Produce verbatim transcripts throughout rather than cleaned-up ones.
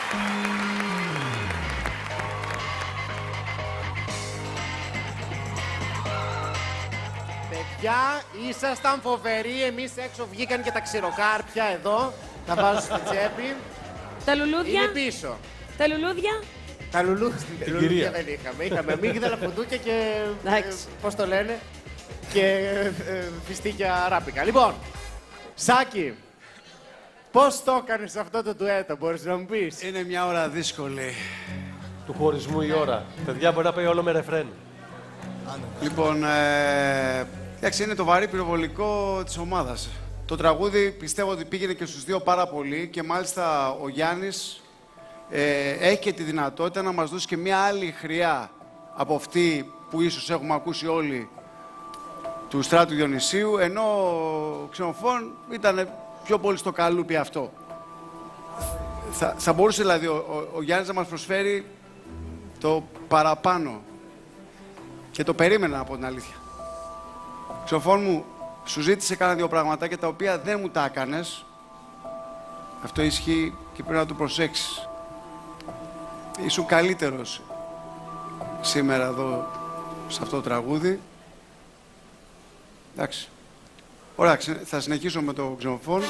Παιδιά, ήσασταν φοβεροί. Εμείς έξω βγήκαν και τα ξηροκάρπια εδώ. Τα βάζω στη τσέπη. Τα λουλούδια. Είναι πίσω. Τα λουλούδια. Τα λουλούδια, λουλούδια δεν είχαμε. Είχαμε αμύγδαλα, φουντούκια και. Ε, πώς το λένε. Και ε, φιστίκια ράπικα. Λοιπόν, Σάκη, πώς το έκανες αυτό το ντουέτο, μπορείς να μου πεις? Είναι μια ώρα δύσκολη. Του χωρισμού η ώρα. Παιδιά, μπορεί να πάει όλο με ρεφρέν. Λοιπόν, ε, εντάξει, είναι το βαρύ πυροβολικό της ομάδας. Το τραγούδι πιστεύω ότι πήγαινε και στους δύο πάρα πολύ και μάλιστα ο Γιάννης ε, έχει και τη δυνατότητα να μας δώσει και μια άλλη χρειά από αυτή που ίσως έχουμε ακούσει όλοι του Στράτου Διονυσίου, ενώ ο Ξενοφών ήταν πιο πολύ στο καλούπι αυτό. Θα, θα μπορούσε δηλαδή ο, ο, ο Γιάννης να μας προσφέρει το παραπάνω. Και το περίμενα από την αλήθεια. Ξενοφών μου, σου ζήτησε κάνα δύο πραγματάκια τα οποία δεν μου τα έκανες. Αυτό ισχύει και πρέπει να το προσέξεις. Ήσουν καλύτερος σήμερα εδώ σε αυτό το τραγούδι. Εντάξει. Ωραία, θα συνεχίσω με το Ξενοφών.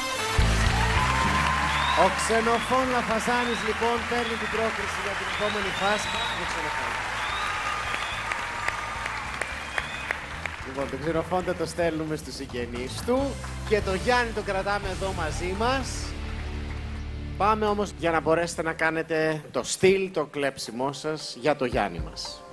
Ο Ξενοφών Λαφαζάνης λοιπόν παίρνει την πρόκριση για την επόμενη φάση. Λοιπόν, τον Ξενοφόντα το στέλνουμε στους συγγενείς του και τον Γιάννη τον κρατάμε εδώ μαζί μας. Πάμε όμως για να μπορέσετε να κάνετε το στυλ, το κλέψιμό σας για το Γιάννη μας.